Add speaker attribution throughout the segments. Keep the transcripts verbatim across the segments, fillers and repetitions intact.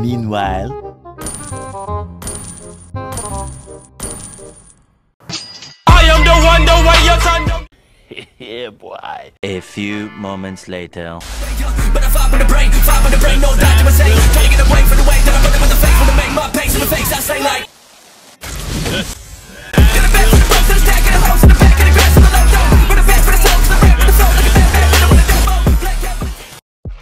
Speaker 1: Meanwhile...
Speaker 2: I am the one, the way you're trying to...
Speaker 1: Yeah, boy. A few moments later.
Speaker 3: But I fight with the brain, fight with the brain, no doubt to say. Trying to get away from the way that I'm running with the face, wanna make my pace in the face, I say like. Get a best for the folks in the stack, get a hose in the back, get a grass in the low down. With a best for the soul, the rap with the soul, like a bad bad, with a demo. Black cap with the...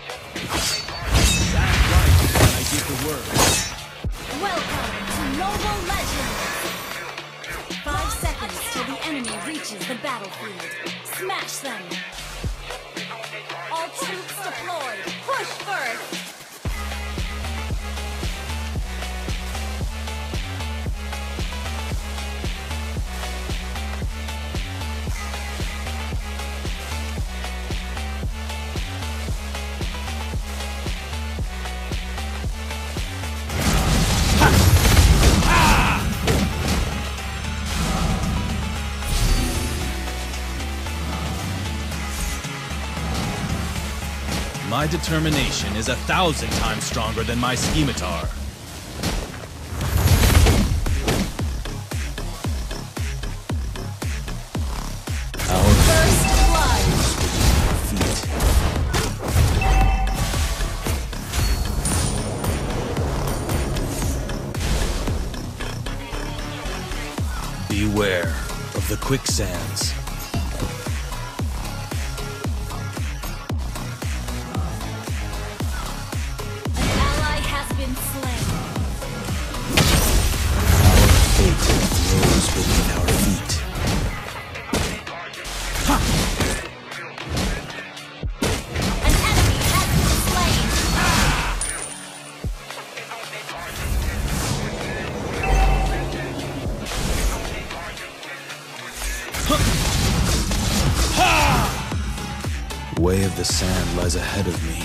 Speaker 4: That's right, I give the word.
Speaker 5: Welcome to Mobile Legends! Five seconds till the enemy reaches the battlefield. Smash them! All troops deployed! Push first!
Speaker 4: My determination is a thousand times stronger than my scimitar.
Speaker 5: Our first blood!
Speaker 4: Beware of the quicksands.
Speaker 3: Beneath our feet.
Speaker 5: Ha! An enemy has been slain!
Speaker 4: Way of the sand lies ahead of me.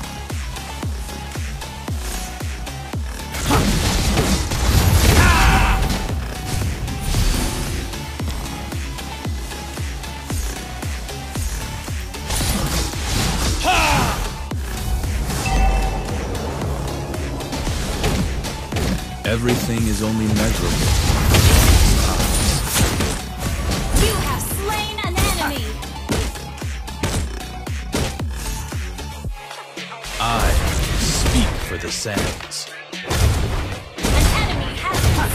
Speaker 4: Everything is only measurable.
Speaker 5: You have slain an enemy!
Speaker 4: I speak for the sands.
Speaker 5: An enemy has been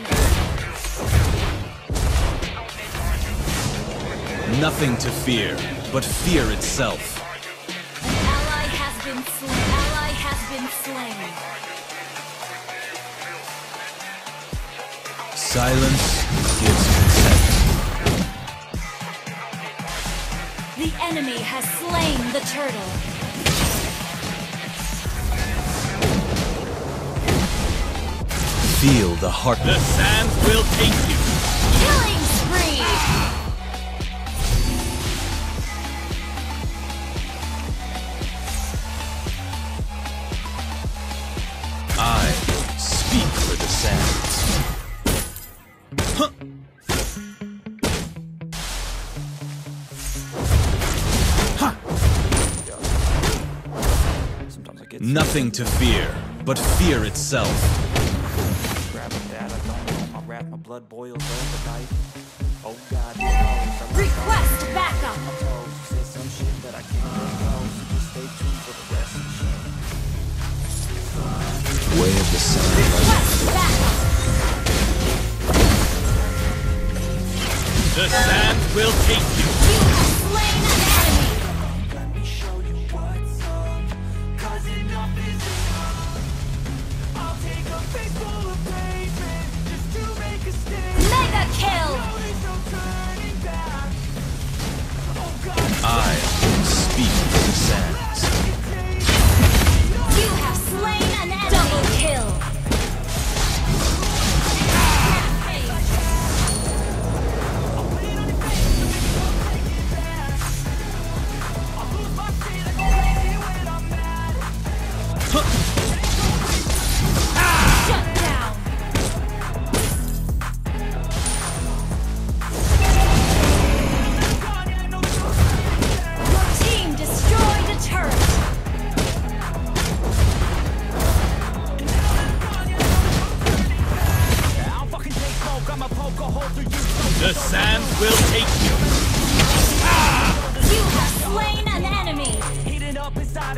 Speaker 5: slain!
Speaker 4: Nothing to fear, but fear itself.
Speaker 5: An ally has been slain. Ally has been slain.
Speaker 4: Silence gives consent.
Speaker 5: The enemy has slain the turtle.
Speaker 4: Feel the heart.
Speaker 2: The sands will take you.
Speaker 5: Killing spree!
Speaker 4: I speak for the sands. Huh. Ha. Nothing to fear, but fear itself.
Speaker 6: My blood boils over night. Oh God,
Speaker 5: Request backup!
Speaker 6: say some shit that I can't let go, so just stay tuned for the rest of the show.
Speaker 4: Way of the sun.
Speaker 5: Request backup!
Speaker 2: The sands will take you.
Speaker 5: You have slain an enemy!
Speaker 3: Let me show you what's up, 'cause enough is enough. I'll take a face full of pavement just to make a stand.
Speaker 5: Mega kill!
Speaker 3: There's no turning back. Oh God,
Speaker 4: I speak for the sands.
Speaker 5: You have slain an enemy! Double kill!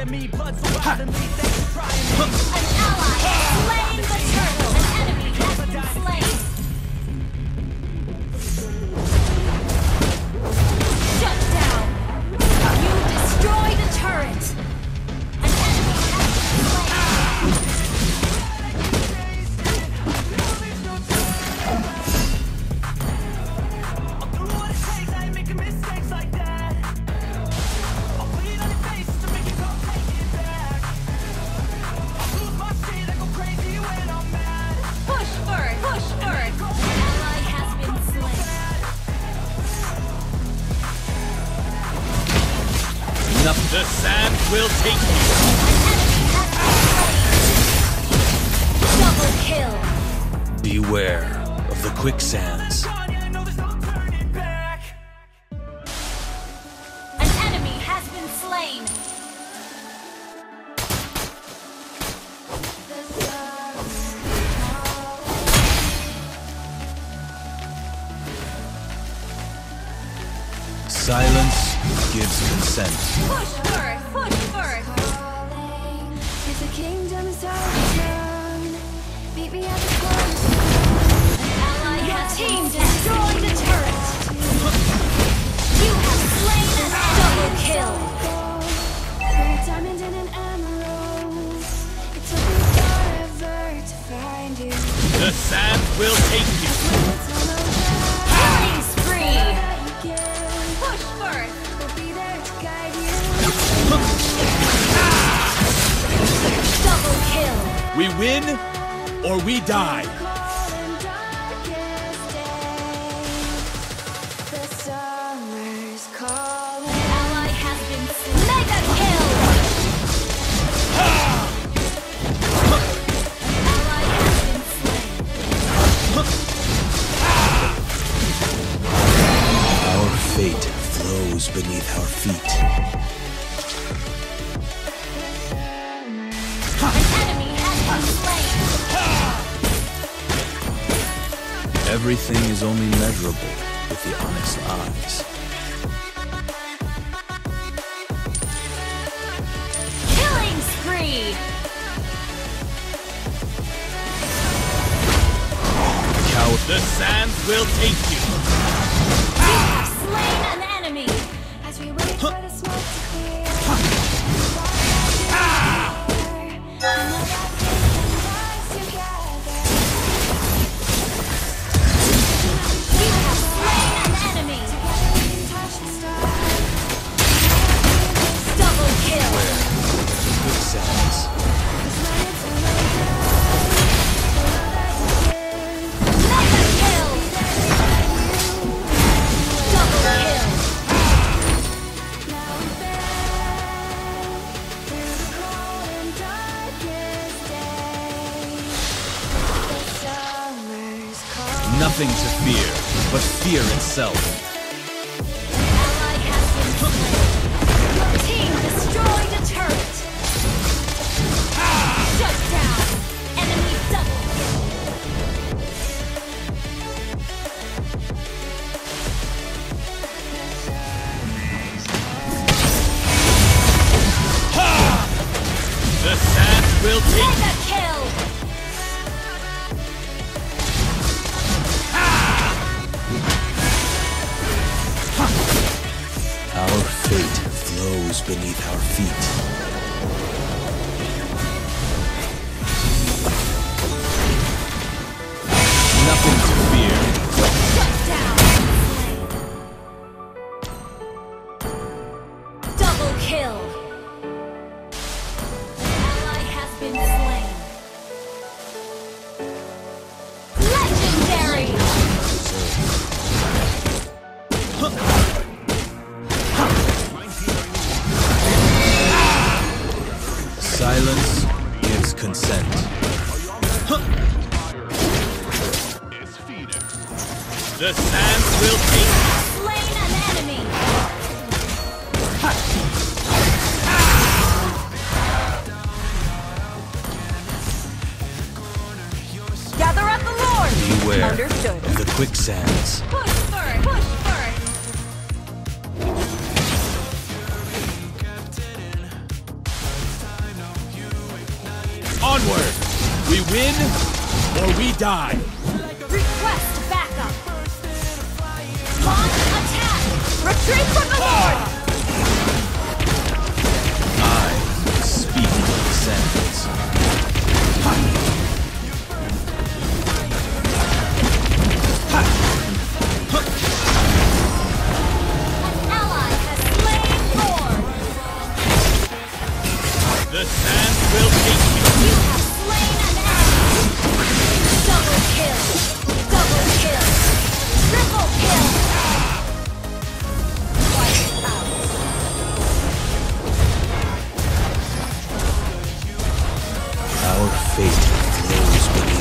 Speaker 6: of me, blood so wild and me, thanks for trying me.
Speaker 5: An ally has slain the turtle. An enemy has been slain. Shut down. You destroyed a turret. An enemy has been slain.
Speaker 3: I'll do what it takes, I ain't making mistakes like that. I'll bleed on your face to make you come take it back. I'll lose my shit, I go crazy when I'm mad.
Speaker 5: Push first. Push first. An ally has been slain.
Speaker 4: Enough. The sand will take you.
Speaker 5: An enemy has been slain. Double kill.
Speaker 4: Beware of the quicksands.
Speaker 3: God, yeah, I know there's no turning back.
Speaker 5: An enemy has been slain.
Speaker 4: Silence gives consent.
Speaker 5: Push first. Push first.
Speaker 7: If the kingdom is overthrown, meet me at the corner.
Speaker 5: Ally has team destroyed the turret. You have slain a double kill.
Speaker 7: We're a diamond and an emerald. It took me forever to find you.
Speaker 4: The sand will take you.
Speaker 7: When it's all over,
Speaker 5: Killing spree.
Speaker 7: again,
Speaker 5: Push first.
Speaker 7: we'll be there to guide you.
Speaker 5: Double kill.
Speaker 4: We win or we die.
Speaker 7: Calling darkest day. The summer's calling.
Speaker 5: Ally has been slain. Mega kill. Ally has been slain.
Speaker 4: Our fate flows beneath our feet.
Speaker 5: An enemy has been slain.
Speaker 4: Everything is only measurable with the honest eyes.
Speaker 5: Killing spree.
Speaker 4: Cow. The sand will take you.
Speaker 5: You have slain an enemy.
Speaker 7: As we wait for the smoke to clear. And the dark can rise together.
Speaker 5: You have slain an enemy.
Speaker 7: Together we can touch the stars.
Speaker 5: Double kill.
Speaker 4: Quicksands.
Speaker 7: Cause when it's all over, all that you give.
Speaker 5: Mega kill. Double kill.
Speaker 7: Now I'm back through the cold and darkest day. The summer's calling.
Speaker 4: Nothing to fear but fear itself.
Speaker 5: Ally has been slain. Your team destroyed a turret. Shut down. Enemy double kill.
Speaker 4: The sand will take
Speaker 5: Mega kill.
Speaker 4: Our fate flows beneath our feet. Nothing to fear.
Speaker 5: Shut down. Double kill. Ally has been slain. Legendary.
Speaker 4: Silence gives consent. The sand will take you.
Speaker 5: Slain an enemy. Gather up the Lord.
Speaker 4: Beware
Speaker 5: Understood.
Speaker 4: of the quicksands.
Speaker 5: Push first. Push first.
Speaker 4: win or we die.
Speaker 5: Request backup. Launch attack. Retreat from the Lord.
Speaker 4: I speak with sentence.
Speaker 5: An ally has slain Thor.
Speaker 4: The sands will take you.
Speaker 5: You have slain an enemy. Double kill. Double kill. Triple kill. Wipe out.
Speaker 6: Our fate flows beneath